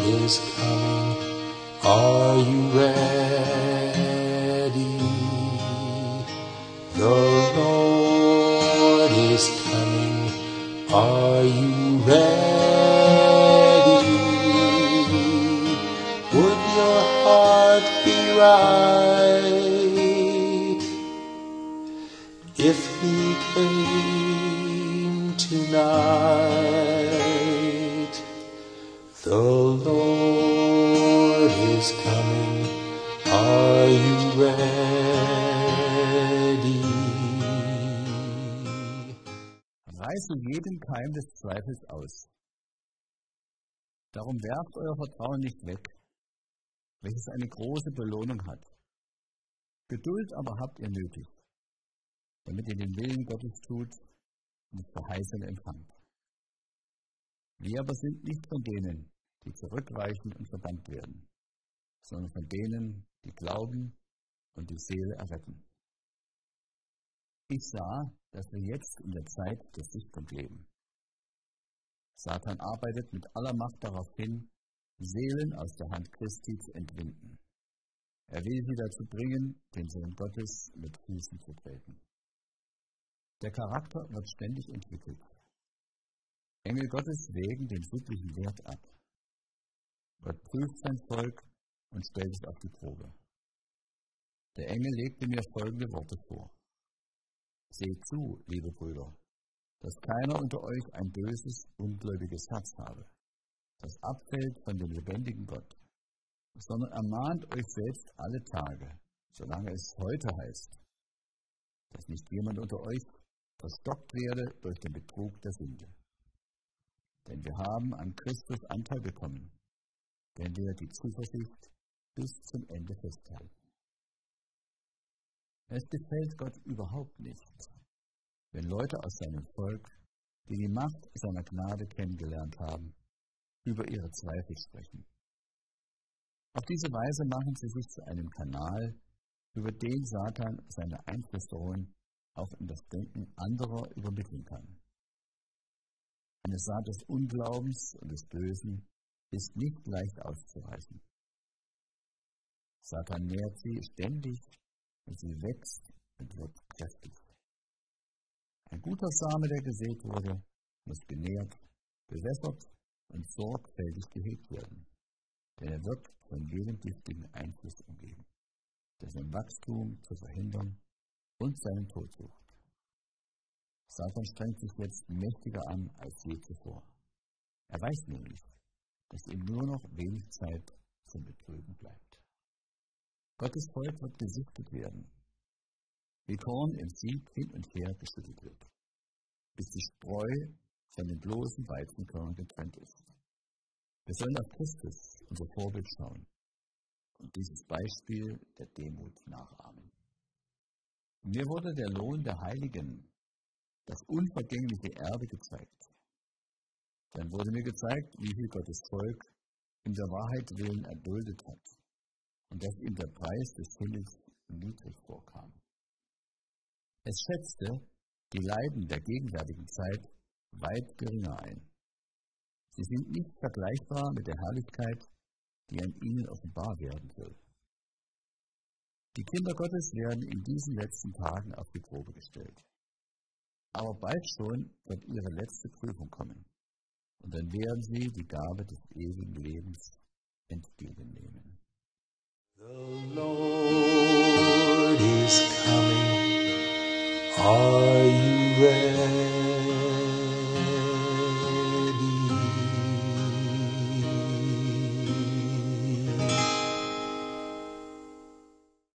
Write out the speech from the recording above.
is coming. Are you ready? The Lord is coming. Are you ready? Would your heart be right if he came tonight? The Lord is coming. Are you ready? Reiße jeden Keim des Zweifels aus. Darum werft euer Vertrauen nicht weg, welches eine große Belohnung hat. Geduld aber habt ihr nötig, damit ihr den Willen Gottes tut und das Verheißene empfangt. Wir aber sind nicht von denen, die zurückweichen und verbannt werden, sondern von denen, die glauben und die Seele erretten. Ich sah, dass wir jetzt in der Zeit der Sichtung leben. Satan arbeitet mit aller Macht darauf hin, Seelen aus der Hand Christi zu entwinden. Er will sie dazu bringen, den Sohn Gottes mit Füßen zu treten. Der Charakter wird ständig entwickelt. Engel Gottes wägen den sittlichen Wert ab. Gott prüft sein Volk und stellt es auf die Probe. Der Engel legte mir folgende Worte vor. Seht zu, liebe Brüder, dass keiner unter euch ein böses, ungläubiges Herz habe, das abfällt von dem lebendigen Gott, sondern ermahnt euch selbst alle Tage, solange es heute heißt, dass nicht jemand unter euch verstockt werde durch den Betrug der Sünde. Denn wir haben an Christus Anteil bekommen, wenn wir die Zuversicht bis zum Ende festhalten. Es gefällt Gott überhaupt nicht, wenn Leute aus seinem Volk, die die Macht seiner Gnade kennengelernt haben, über ihre Zweifel sprechen. Auf diese Weise machen sie sich zu einem Kanal, über den Satan seine Einflüsterungen auch in das Denken anderer übermitteln kann. Eine Saat des Unglaubens und des Bösen ist nicht leicht auszureißen. Satan nährt sie ständig und sie wächst und wird kräftig. Ein guter Same, der gesät wurde, muss genährt, bewässert und sorgfältig gehegt werden, denn er wird von jedem giftigen Einfluss umgeben, der sein Wachstum zu verhindern und seinen Tod sucht. Satan strengt sich jetzt mächtiger an als je zuvor. Er weiß nämlich, dass ihm nur noch wenig Zeit zum Betrügen bleibt. Gottes Volk wird gesichtet werden, wie Korn im Sieb hin und her geschüttelt wird, bis die Spreu von den bloßen Weizenkörnern getrennt ist. Wir sollen auf Christus, unser Vorbild, schauen und dieses Beispiel der Demut nachahmen. Mir wurde der Lohn der Heiligen, das unvergängliche Erbe, gezeigt. Dann wurde mir gezeigt, wie viel Gottes Volk in der Wahrheit willen erduldet hat und dass ihm der Preis des Himmels niedrig vorkam. Es schätzte die Leiden der gegenwärtigen Zeit weit geringer ein. Sie sind nicht vergleichbar mit der Herrlichkeit, die an ihnen offenbar werden will. Die Kinder Gottes werden in diesen letzten Tagen auf die Probe gestellt. Aber bald schon wird ihre letzte Prüfung kommen. Und dann werden sie die Gabe des ewigen Lebens entgegennehmen. The Lord is coming. Are you ready?